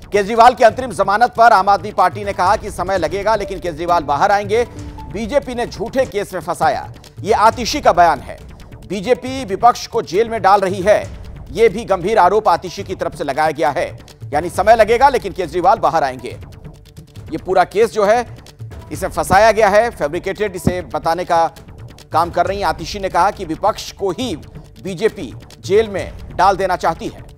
केजरीवाल की अंतरिम जमानत पर आम आदमी पार्टी ने कहा कि समय लगेगा लेकिन केजरीवाल बाहर आएंगे। बीजेपी ने झूठे केस में फंसाया, यह आतिशी का बयान है। बीजेपी विपक्ष को जेल में डाल रही है, यह भी गंभीर आरोप आतिशी की तरफ से लगाया गया है। यानी समय लगेगा लेकिन केजरीवाल बाहर आएंगे। यह पूरा केस जो है इसे फंसाया गया है, फैब्रिकेटेड इसे बताने का काम कर रही है। आतिशी ने कहा कि विपक्ष को ही बीजेपी जेल में डाल देना चाहती है।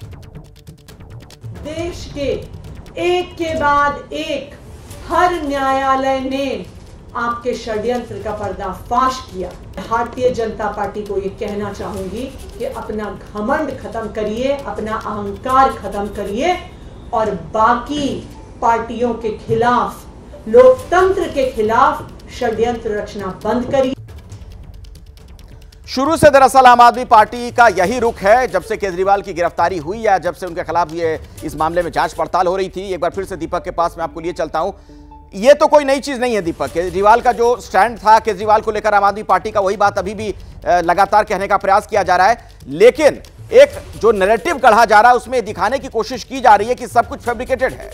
देश के एक के बाद एक हर न्यायालय ने आपके षड्यंत्र का पर्दाफाश किया। भारतीय जनता पार्टी को ये कहना चाहूंगी कि अपना घमंड खत्म करिए, अपना अहंकार खत्म करिए और बाकी पार्टियों के खिलाफ, लोकतंत्र के खिलाफ षड्यंत्र रचना बंद करिए। शुरू से दरअसल आम आदमी पार्टी का यही रुख है। जब से केजरीवाल की गिरफ्तारी हुई या जब से उनके खिलाफ ये इस मामले में जांच पड़ताल हो रही थी, एक बार फिर से दीपक के पास मैं आपको लिए चलता हूं। ये तो कोई नई चीज नहीं है दीपक, केजरीवाल का जो स्टैंड था केजरीवाल को लेकर आम आदमी पार्टी का, वही बात अभी भी लगातार कहने का प्रयास किया जा रहा है। लेकिन एक जो नैरेटिव गढ़ा जा रहा है उसमें दिखाने की कोशिश की जा रही है कि सब कुछ फैब्रिकेटेड है।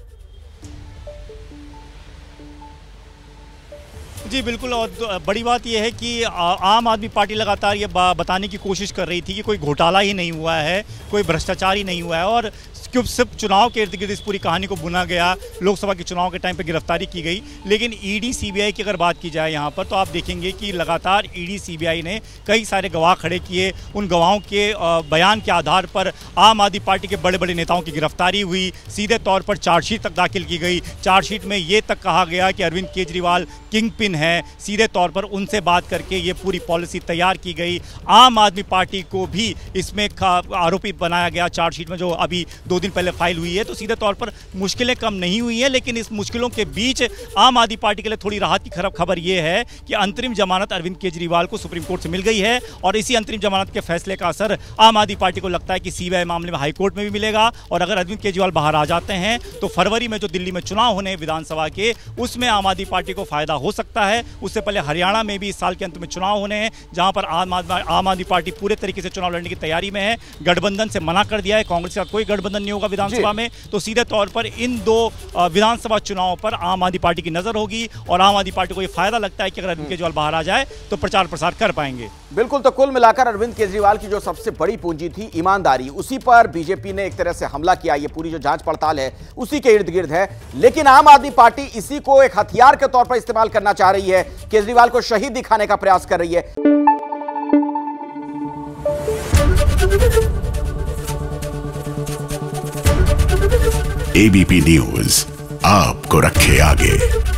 जी बिल्कुल, और बड़ी बात यह है कि आम आदमी पार्टी लगातार ये बताने की कोशिश कर रही थी कि कोई घोटाला ही नहीं हुआ है, कोई भ्रष्टाचार ही नहीं हुआ है, और सिर्फ चुनाव के इर्द गिर्द इस पूरी कहानी को बुना गया। लोकसभा के चुनाव के टाइम पे गिरफ्तारी की गई। लेकिन ईडी सीबीआई की अगर बात की जाए यहाँ पर, तो आप देखेंगे कि लगातार ईडी सीबीआई ने कई सारे गवाह खड़े किए। उन गवाहों के बयान के आधार पर आम आदमी पार्टी के बड़े बड़े नेताओं की गिरफ्तारी हुई। सीधे तौर पर चार्जशीट तक दाखिल की गई। चार्जशीट में ये तक कहा गया कि अरविंद केजरीवाल किंग पिन है। सीधे तौर पर उनसे बात करके ये पूरी पॉलिसी तैयार की गई। आम आदमी पार्टी को भी इसमें आरोपी बनाया गया चार्जशीट में, जो अभी 2 दिन पहले फाइल हुई है। तो सीधे तौर पर मुश्किलें कम नहीं हुई हैं, लेकिन इस मुश्किलों के बीच आम आदमी पार्टी के लिए थोड़ी राहत की खबर यह है कि अंतरिम जमानत अरविंद केजरीवाल को सुप्रीम कोर्ट से मिल गई है। और इसी अंतरिम जमानत के फैसले का असर आम आदमी पार्टी को लगता है कि सीबीआई मामले में हाईकोर्ट में भी मिलेगा। और अगर अरविंद केजरीवाल बाहर आ जाते हैं तो फरवरी में जो दिल्ली में चुनाव होने विधानसभा के, उसमें आम आदमी पार्टी को फायदा हो सकता है। उससे पहले हरियाणा में भी इस साल के अंत में चुनाव होने हैं, जहां पर आम आदमी पार्टी पूरे तरीके से चुनाव लड़ने की तैयारी में है। गठबंधन से मना कर दिया है, कांग्रेस के साथ कोई गठबंधन नहीं होगा विधानसभा में। तो सीधे तौर पर इन 2 विधानसभा चुनावों पर आम आदमी पार्टी की नजर होगी। और आम आदमी पार्टी को यह फायदा लगता है कि अगर अरविंद केजरीवाल बाहर आ जाए तो प्रचार प्रसार कर पाएंगे। बिल्कुल, तो कुल मिलाकर अरविंद केजरीवाल की जो सबसे बड़ी पूंजी थी ईमानदारी, उसी पर बीजेपी ने एक तरह से हमला किया। ये पूरी जो जांच पड़ताल है उसी के इर्द गिर्द है। लेकिन आम आदमी पार्टी इसी को एक हथियार के तौर पर इस्तेमाल करना चाह रही है, केजरीवाल को शहीद दिखाने का प्रयास कर रही है। एबीपी न्यूज आपको रखे आगे।